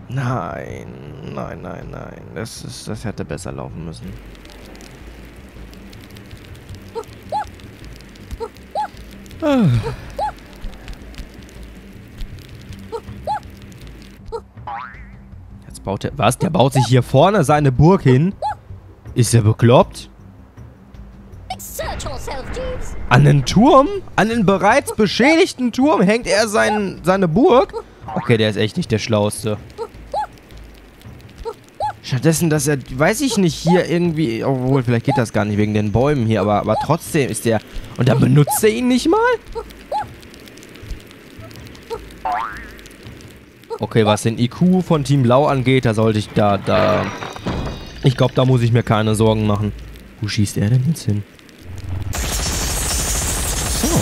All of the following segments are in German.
Nein, nein, nein, nein. Das hätte besser laufen müssen. Jetzt baut er... Was? Der baut sich hier vorne seine Burg hin? Ist er bekloppt? An den Turm? An den bereits beschädigten Turm hängt er seine Burg? Okay, der ist echt nicht der Schlauste. Stattdessen, dass er, weiß ich nicht, hier irgendwie... Obwohl, vielleicht geht das gar nicht wegen den Bäumen hier, aber trotzdem ist der... Und dann benutzt er ihn nicht mal? Okay, was den IQ von Team Blau angeht, da sollte ich ich glaube, da muss ich mir keine Sorgen machen. Wo schießt er denn jetzt hin? So.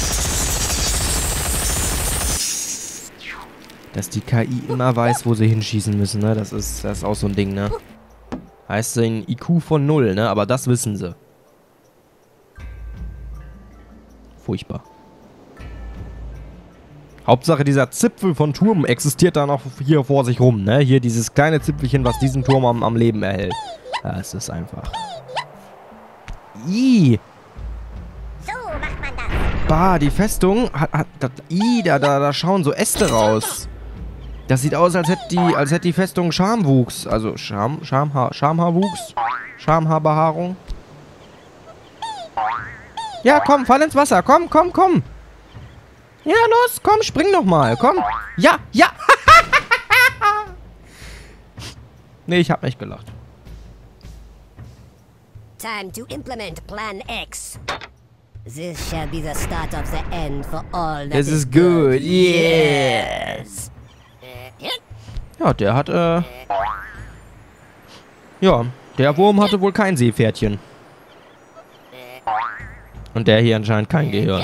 Dass die KI immer weiß, wo sie hinschießen müssen, ne? Das ist auch so ein Ding, ne? Heißt ein IQ von 0, ne? Aber das wissen sie. Furchtbar. Hauptsache, dieser Zipfel von Turm existiert da noch hier vor sich rum, ne? Hier dieses kleine Zipfelchen, was diesen Turm am Leben erhält. Ja, es ist einfach. Ih. So macht man das. Bah, die Festung hat da schauen so Äste raus. Das sieht aus, als hätte die Festung Schamwuchs. Also Schamhaarwuchs. Schamhaarbehaarung. Ja, komm, fall ins Wasser. Komm, komm, komm. Ja, los, komm, spring doch mal. Komm. Ja, ja. Nee, ich hab nicht gelacht. Time to implement Plan X. This shall be the start of the end for all that This is good. Yes. Ja, der hat, ja, der Wurm hatte wohl kein Seepferdchen. Und der hier anscheinend kein Gehirn.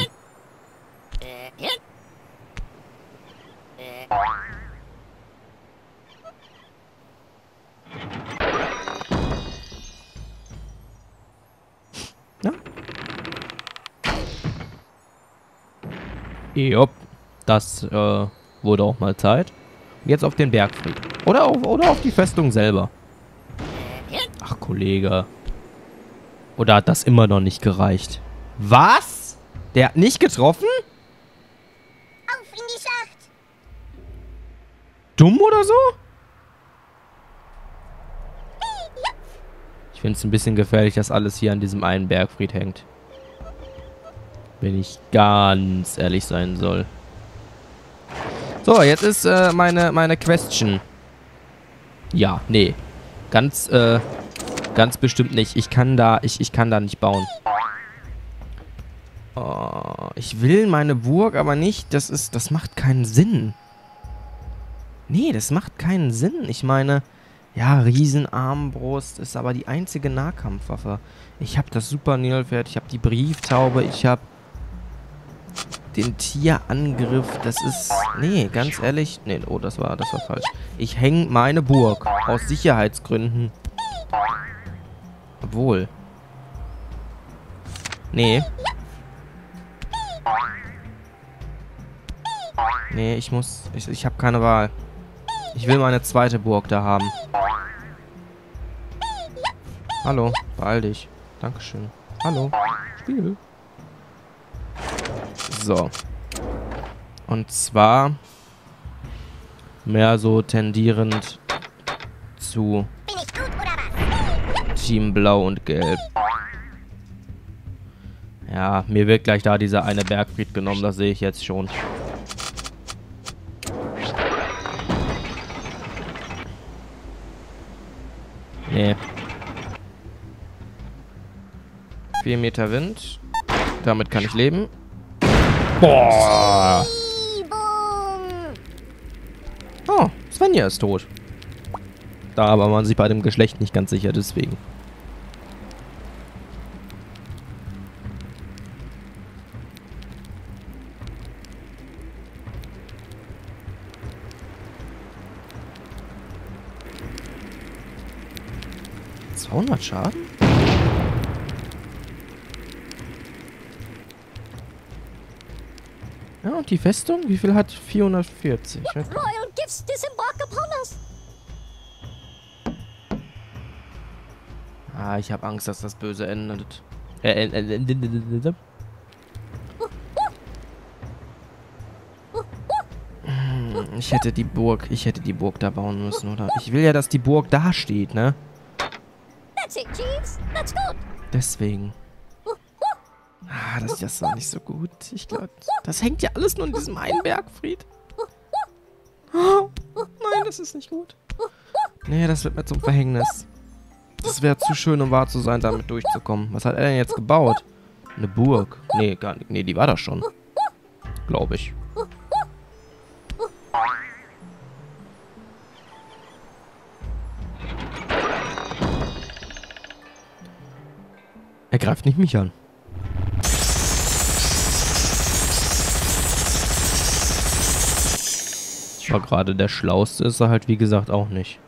Ja. Jupp. Das, wurde auch mal Zeit. Jetzt auf den Bergfried. Oder auf die Festung selber. Ach, Kollege. Oder hat das immer noch nicht gereicht? Was? Der hat nicht getroffen? Auf in die Schlacht! Dumm oder so? Ich finde es ein bisschen gefährlich, dass alles hier an diesem einen Bergfried hängt. Wenn ich ganz ehrlich sein soll. So, jetzt ist meine Question. Ja, nee. Ganz bestimmt nicht. Ich kann da nicht bauen. Oh, ich will meine Burg, aber nicht. Das macht keinen Sinn. Nee, das macht keinen Sinn. Ich meine, ja, Riesenarmbrust ist aber die einzige Nahkampfwaffe. Ich habe das Super Nilpferd, ich habe die Brieftaube, ich habe den Tierangriff. Das ist... Nee, ganz ehrlich. Nee, oh, das war falsch. Ich hänge meine Burg. Aus Sicherheitsgründen. Obwohl. Nee. Nee, ich muss... Ich habe keine Wahl. Ich will meine zweite Burg da haben. Hallo, beeil dich. Dankeschön. Hallo. Spiegel. So. Und zwar mehr so tendierend zu Bin ich gut oder was? Team Blau und Gelb. Ja, mir wird gleich da dieser eine Bergfried genommen, das sehe ich jetzt schon. Nee. 4 Meter Wind. Damit kann ich leben. Boah. Oh, Svenja ist tot. Da war man sich bei dem Geschlecht nicht ganz sicher, deswegen. $200 Schaden? Ja, und die Festung? Wie viel hat 440? Royal gifts disembark upon us. Ah, ich habe Angst, dass das böse endet. Ich hätte die Burg da bauen müssen, oder? Ich will ja, dass die Burg da steht, ne? That's it, Jeeves. That's good. Deswegen. Ah, das war nicht so gut. Ich glaube, das hängt ja alles nur in diesem einen Bergfried. Oh, nein, das ist nicht gut. Nee, das wird mir zum Verhängnis. Das wäre zu schön, um wahr zu sein, damit durchzukommen. Was hat er denn jetzt gebaut? Eine Burg. Nee, gar nicht. Nee, die war da schon. Glaube ich. Er greift nicht mich an. Ich war gerade der Schlauste, ist er halt wie gesagt auch nicht.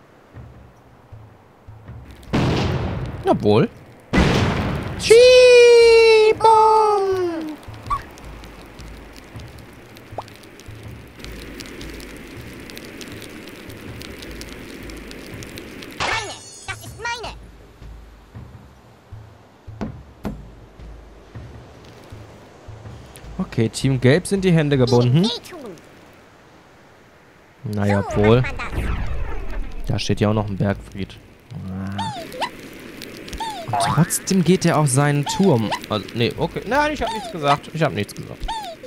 Obwohl. Schiebom! Meine. Das ist meine. Okay, Team Gelb sind die Hände gebunden. Naja, wohl. Da steht ja auch noch ein Bergfried. Und trotzdem geht er auf seinen Turm. Also, nee, okay. Nein, ich habe nichts gesagt. Ich habe nichts gesagt.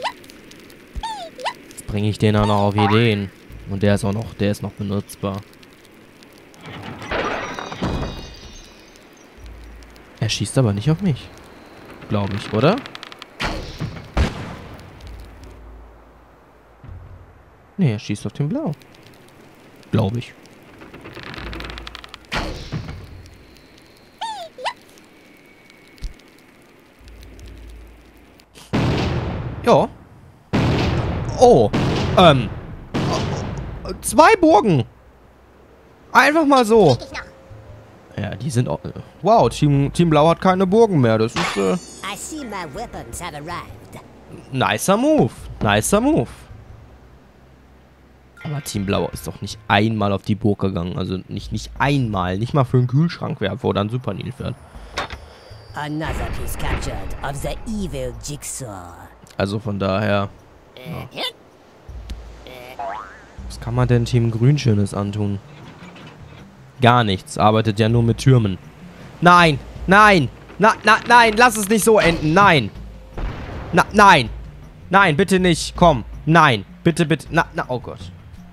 Jetzt bringe ich den auch noch auf Ideen. Und der ist noch benutzbar. Er schießt aber nicht auf mich. Glaube ich, oder? Nee, er schießt auf den Blau. Glaube ich. Ja. Oh. 2 Burgen. Einfach mal so. Ja, die sind auch... Wow, Team Blau hat keine Burgen mehr. Das ist... I see my weapons have arrived. Nicer Move. Nicer Move. Aber Team Blau ist doch nicht einmal auf die Burg gegangen. Also nicht einmal. Nicht mal für einen Kühlschrankwerfer oder einen Super Nilpferd. Another piece captured of the evil Jigsaw. Also von daher... Ja. Was kann man denn Team Grün Schönes antun? Gar nichts. Arbeitet ja nur mit Türmen. Nein! Nein! Nein! Lass es nicht so enden! Nein! Nein! Nein, bitte nicht! Komm! Nein! Bitte! Oh Gott!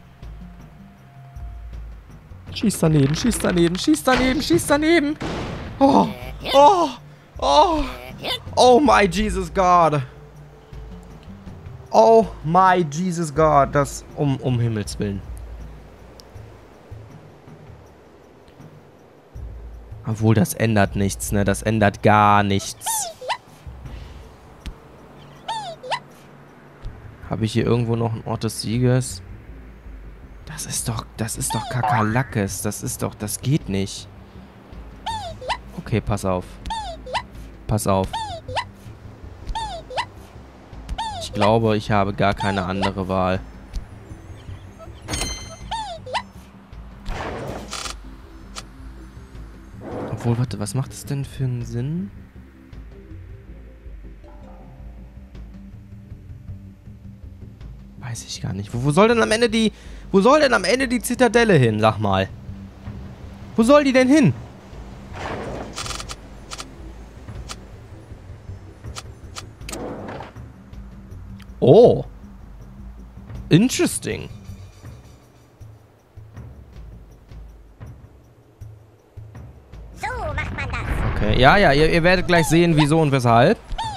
Schieß daneben! Schieß daneben! Schieß daneben! Schieß daneben! Oh! Oh! Oh! Oh my Jesus God! Oh my Jesus God! Das um Himmels Willen. Obwohl, das ändert nichts, ne? Das ändert gar nichts. Habe ich hier irgendwo noch einen Ort des Sieges? Das ist doch Kakerlackes. Das geht nicht. Okay, pass auf. Pass auf. Ich glaube, ich habe gar keine andere Wahl. Obwohl, warte, was macht es denn für einen Sinn? Weiß ich gar nicht. Wo soll denn am Ende die Zitadelle hin, sag mal? Wo soll die denn hin? Oh. Interesting. So macht man das. Okay, ja, ihr werdet gleich sehen, wieso und weshalb.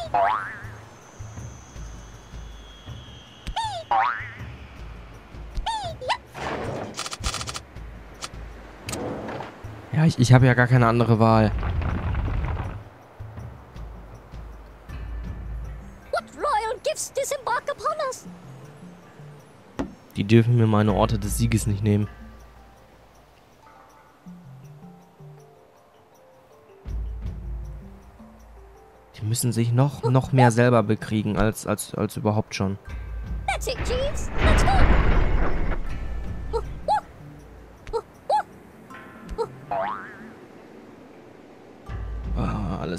Ja, ich habe ja gar keine andere Wahl. What royal gifts disembark upon us? Die dürfen mir meine Orte des Sieges nicht nehmen. Die müssen sich noch mehr selber bekriegen als überhaupt schon. That's it, Jeeves. Let's go.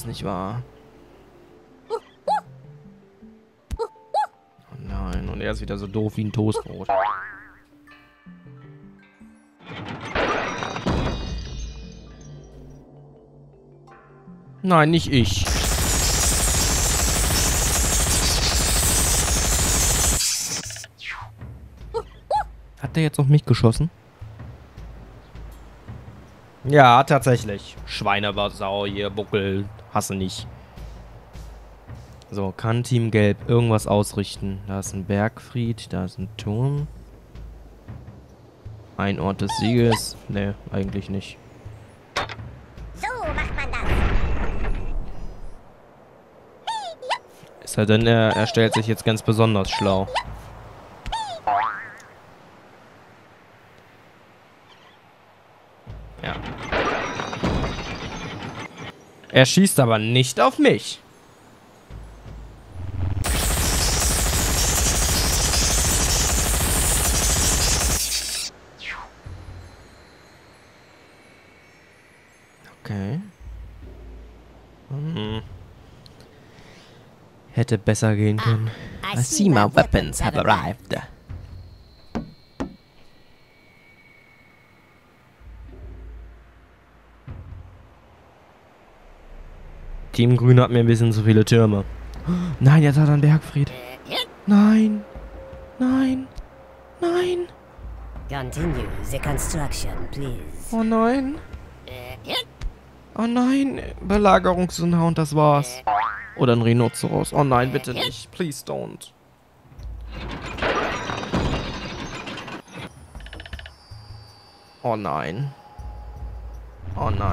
alles nicht wahr. Oh nein, und er ist wieder so doof wie ein Toastbrot. Nein, nicht ich. Hat der jetzt auf mich geschossen? Ja, tatsächlich. Schweinersau hier, Buckel, hasse nicht. So, kann Team Gelb irgendwas ausrichten? Da ist ein Bergfried, da ist ein Turm. Ein Ort des Sieges. Ne, eigentlich nicht. So macht man das. Ist er denn, er stellt sich jetzt ganz besonders schlau. Ja. Er schießt aber nicht auf mich. Okay. Hätte besser gehen können. I see my weapons have arrived. Team Grün hat mir ein bisschen zu viele Türme. Nein, jetzt hat er einen Bergfried. Nein. Nein. Nein. Continue the construction, please. Oh nein. Oh nein. Belagerungssound, das war's. Oder ein Rhinoceros. Oh nein, bitte nicht. Please don't. Oh nein. Oh nein.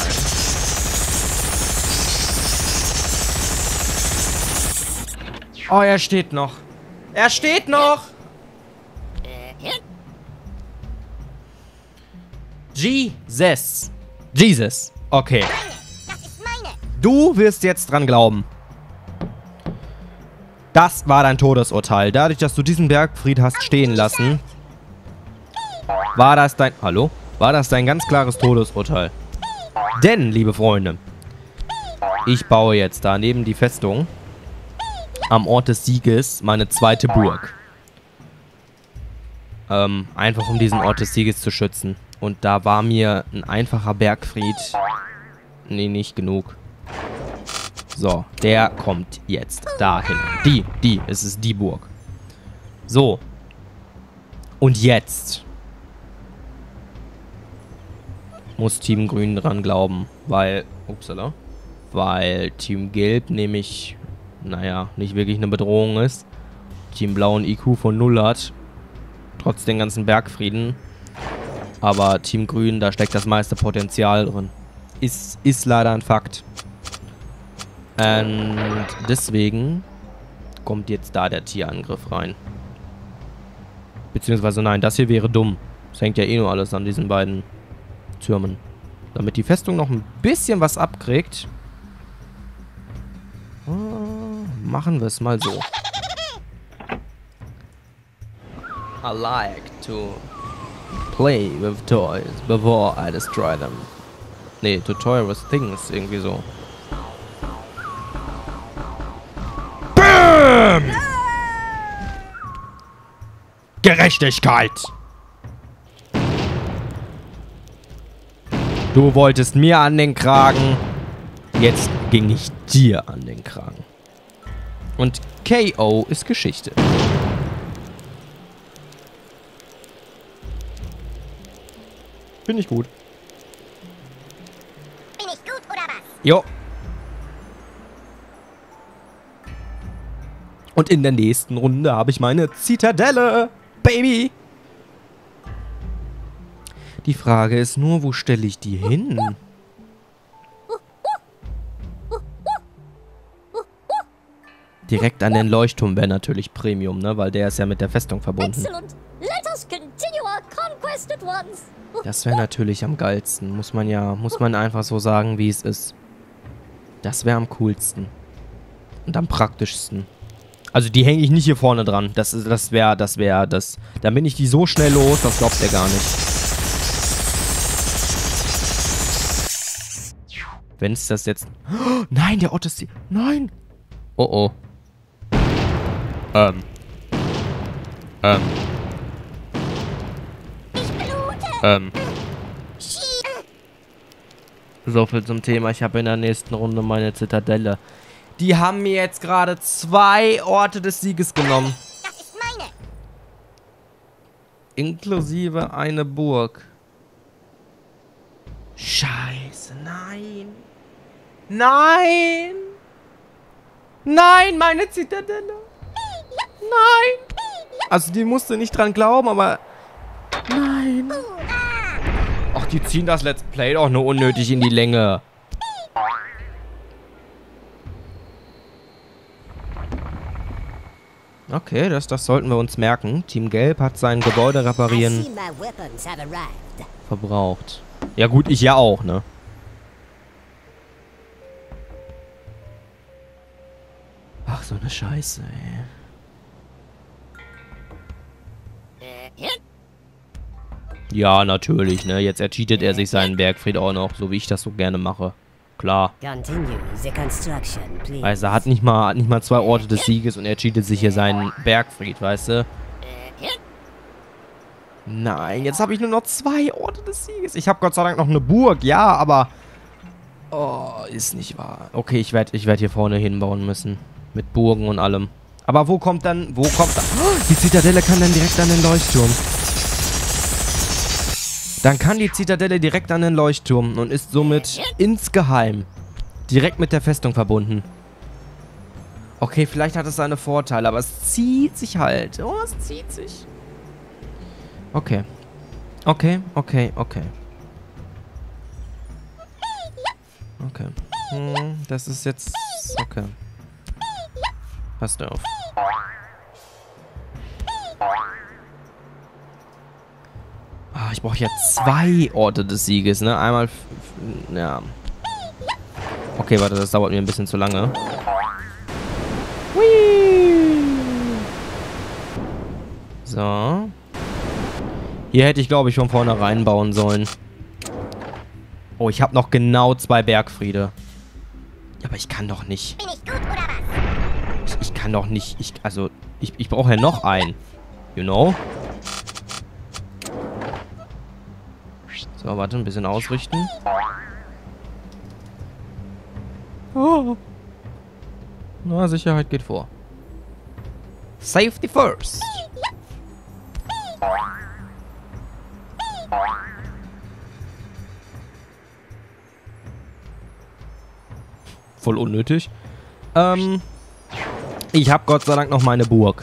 Oh, er steht noch. Er steht noch! Jesus. Jesus. Okay. Du wirst jetzt dran glauben. Das war dein Todesurteil. Dadurch, dass du diesen Bergfried hast stehen lassen, war das dein... Hallo? War das dein ganz klares Todesurteil. Denn, liebe Freunde, ich baue jetzt da neben die Festung am Ort des Sieges meine zweite Burg. Einfach um diesen Ort des Sieges zu schützen. Und da war mir ein einfacher Bergfried... Nee, nicht genug. So, der kommt jetzt dahin. Es ist die Burg. So. Und jetzt muss Team Grün dran glauben, weil... Upsala. Weil Team Gelb nämlich, naja, nicht wirklich eine Bedrohung ist. Team Blau ein IQ von 0 hat. Trotz den ganzen Bergfrieden. Aber Team Grün, da steckt das meiste Potenzial drin. Ist leider ein Fakt. Und deswegen kommt jetzt da der Tierangriff rein. Beziehungsweise nein, das hier wäre dumm. Das hängt ja eh nur alles an diesen beiden Türmen. Damit die Festung noch ein bisschen was abkriegt, machen wir es mal so. I like to play with toys before I destroy them. Nee, to toy with things, irgendwie so. BAM! Gerechtigkeit! Du wolltest mir an den Kragen. Jetzt ging ich dir an den Kragen. Und KO ist Geschichte. Bin ich gut. Bin ich gut oder was? Jo. Und in der nächsten Runde habe ich meine Zitadelle, Baby. Die Frage ist nur, wo stelle ich die hin? Direkt an den Leuchtturm wäre natürlich Premium, ne? Weil der ist ja mit der Festung verbunden. Das wäre natürlich am geilsten. Muss man einfach so sagen, wie es ist. Das wäre am coolsten. Und am praktischsten. Also die hänge ich nicht hier vorne dran. Das wäre. Dann bin ich die so schnell los, das glaubt ihr gar nicht. Wenn es das jetzt... Oh, nein, der Ort ist... Nein! Oh, oh. So viel zum Thema. Ich habe in der nächsten Runde meine Zitadelle. Die haben mir jetzt gerade 2 Orte des Sieges genommen. Das ist meine. Inklusive eine Burg. Scheiße, nein. Nein! Nein, meine Zitadelle. Nein! Also die musste nicht dran glauben, aber... Nein. Ach, die ziehen das Let's Play doch nur unnötig in die Länge. Okay, das sollten wir uns merken. Team Gelb hat sein Gebäude reparieren verbraucht. Ja gut, ich ja auch, ne? Ach, so eine Scheiße, ey. Ja, natürlich, ne? Jetzt ercheatet er sich seinen Bergfried auch noch, so wie ich das so gerne mache. Klar. Also er hat nicht mal 2 Orte des Sieges und er cheatet sich hier seinen Bergfried, weißt du? Nein, jetzt habe ich nur noch 2 Orte des Sieges. Ich habe Gott sei Dank noch eine Burg, ja, aber... Oh, ist nicht wahr. Okay, ich werd hier vorne hinbauen müssen. Mit Burgen und allem. Aber wo kommt dann... Oh, die Zitadelle kann dann direkt an den Leuchtturm. Dann kann die Zitadelle direkt an den Leuchtturm und ist somit insgeheim direkt mit der Festung verbunden. Okay, vielleicht hat es seine Vorteile, aber es zieht sich halt. Oh, es zieht sich. Okay. Okay. Das ist jetzt... Okay. Passt auf. Ah, ich brauche jetzt 2 Orte des Sieges, ne? Einmal... Ja. Okay, warte, das dauert mir ein bisschen zu lange. Hui. So. Hier hätte ich, glaube ich, von vornherein bauen sollen. Oh, ich habe noch genau 2 Bergfriede. Aber ich kann doch nicht. Bin ich gut oder was? Ich kann doch nicht... Ich brauche ja noch einen. You know? So, warte, ein bisschen ausrichten. Oh. Na, Sicherheit geht vor. Safety first. Voll unnötig. Ich habe Gott sei Dank noch meine Burg.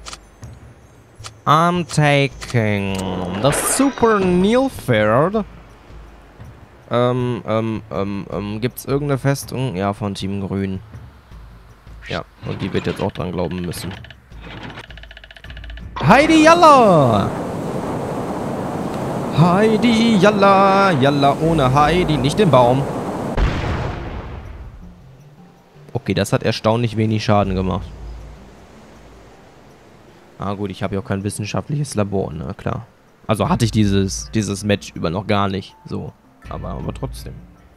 I'm taking the Super Nilfgaard. Gibt's irgendeine Festung? Ja, von Team Grün. Ja, und die wird jetzt auch dran glauben müssen. Heidi Yalla! Heidi Yalla! Yalla ohne Heidi, nicht den Baum. Okay, das hat erstaunlich wenig Schaden gemacht. Ah gut, ich habe ja auch kein wissenschaftliches Labor, ne, klar. Also hatte ich dieses Match über noch gar nicht, so. Aber trotzdem.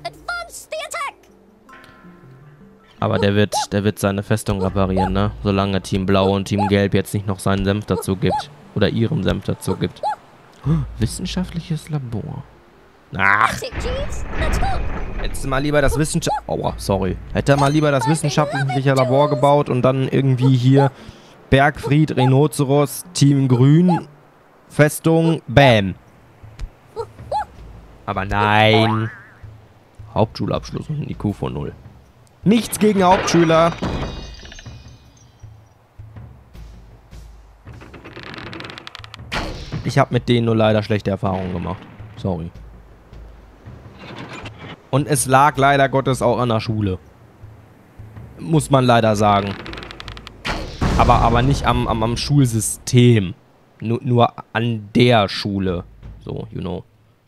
Aber der wird seine Festung reparieren, ne? Solange Team Blau und Team Gelb jetzt nicht noch seinen Senf dazu gibt. Oder ihren Senf dazu gibt. Wissenschaftliches Labor. Ach. Hättest du mal lieber das Hätte er mal lieber das wissenschaftliche Labor gebaut und dann irgendwie hier Bergfried, Rhinoceros, Team Grün, Festung, Bam. Aber nein. Hauptschulabschluss und ein IQ von 0. Nichts gegen Hauptschüler. Ich habe mit denen nur leider schlechte Erfahrungen gemacht. Sorry. Und es lag leider Gottes auch an der Schule. Muss man leider sagen. Aber nicht am Schulsystem. Nur an der Schule. So, you know.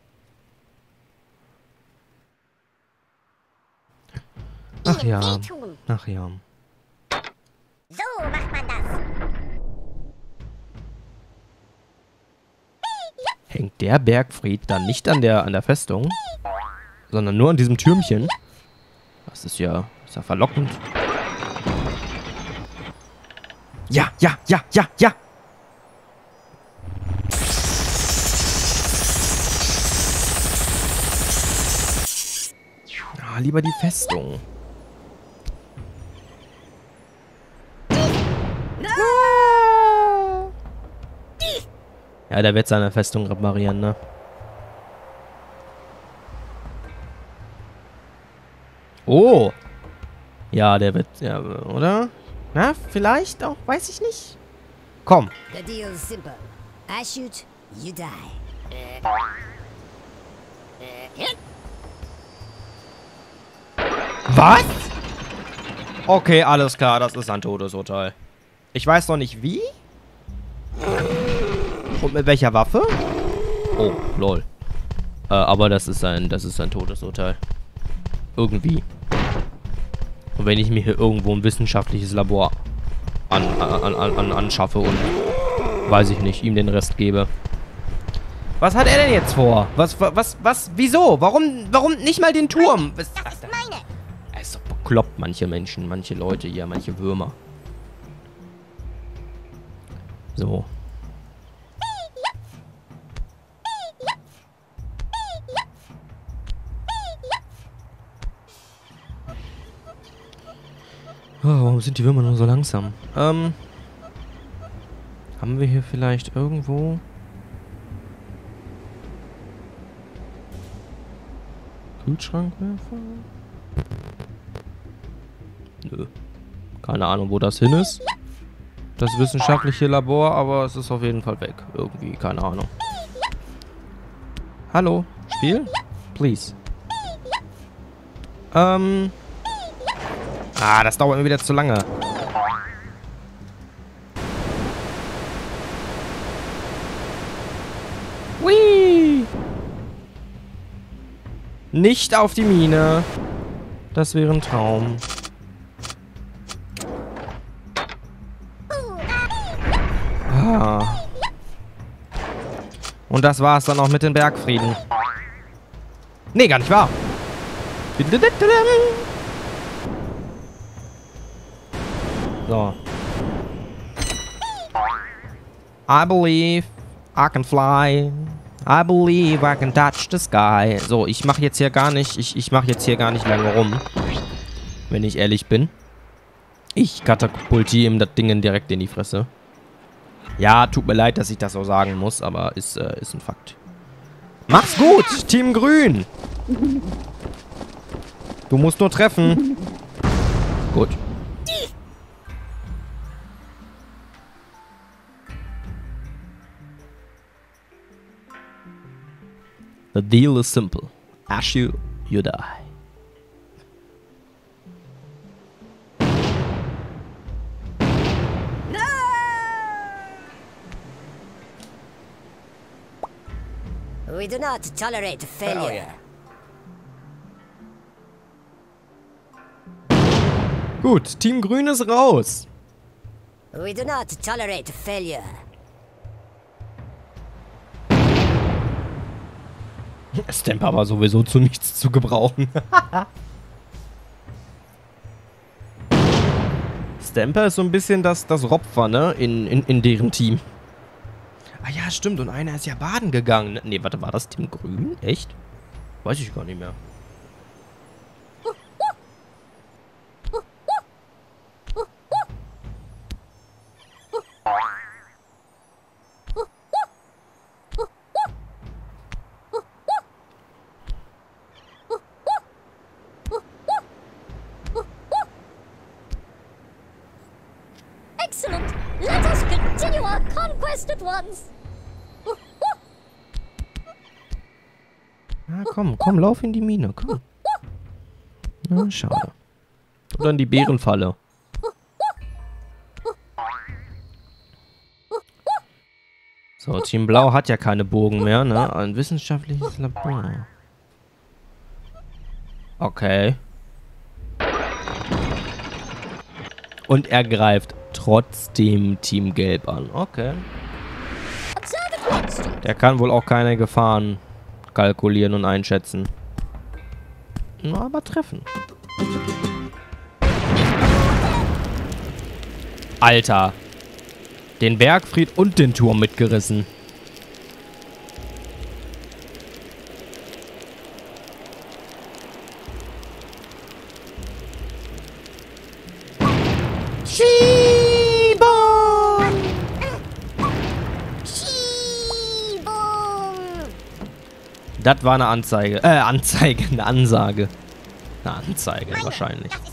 Ach ja. Ach ja. So macht man das. Hängt der Bergfried dann nicht an der Festung, sondern nur an diesem Türmchen? Das ist ja Ist ja verlockend. Ja, ja, ja, ja, ja. Ah, lieber die Festung. Ja, der wird seine Festung reparieren, ne? Oh! Ja, der wird, ja, oder? Na, vielleicht auch, weiß ich nicht. Komm. The deal is simple. I shoot, you die. Was? Okay, alles klar, das ist ein Todesurteil. Ich weiß noch nicht wie. Und mit welcher Waffe? Oh, lol. Aber das ist ein Todesurteil. Irgendwie. Und wenn ich mir hier irgendwo ein wissenschaftliches Labor anschaffe und, weiß ich nicht, ihm den Rest gebe. Was hat er denn jetzt vor? Wieso? Warum nicht mal den Turm? Das ist meine. Er ist doch bekloppt, manche Menschen, manche Leute hier, manche Würmer. So. Oh, warum sind die Würmer nur so langsam? Haben wir hier vielleicht irgendwo... Kühlschrankwerfer? Nö. Keine Ahnung, wo das hin ist. Das wissenschaftliche Labor, aber es ist auf jeden Fall weg. Irgendwie, keine Ahnung. Hallo? Spiel? Please. Das dauert mir wieder zu lange. Whee! Nicht auf die Mine. Das wäre ein Traum. Ah. Und das war's dann auch mit den Bergfrieden. Nee, gar nicht wahr. So. I believe I can fly. I believe I can touch the sky. So, ich mache jetzt hier gar nicht, ich mache jetzt hier gar nicht lange rum. Wenn ich ehrlich bin. Ich katapultiere ihm das Ding direkt in die Fresse. Ja, tut mir leid, dass ich das so sagen muss, aber ist ein Fakt. Mach's gut, Team Grün. Du musst nur treffen. Gut. The deal is simple. I shoot, you die. We do not tolerate failure. Oh, yeah. Gut, Team Grün ist raus. We do not tolerate failure. Stamper war sowieso zu nichts zu gebrauchen. Stamper ist so ein bisschen das Ropfer, ne? In deren Team. Ah ja, stimmt. Und einer ist ja baden gegangen. Ne, warte, war das Team Grün? Echt? Weiß ich gar nicht mehr. Excellent! Let us continue our conquest at once! Na komm, lauf in die Mine, komm. Na, schade. Oder in die Bärenfalle. So, Team Blau hat ja keine Burgen mehr, ne? Ein wissenschaftliches Labor. Okay. Und er greift trotzdem Team Gelb an. Okay. Der kann wohl auch keine Gefahren kalkulieren und einschätzen. Na, aber treffen. Alter. Den Bergfried und den Turm mitgerissen. Das war eine Anzeige. Anzeige, eine Ansage. Eine Anzeige wahrscheinlich.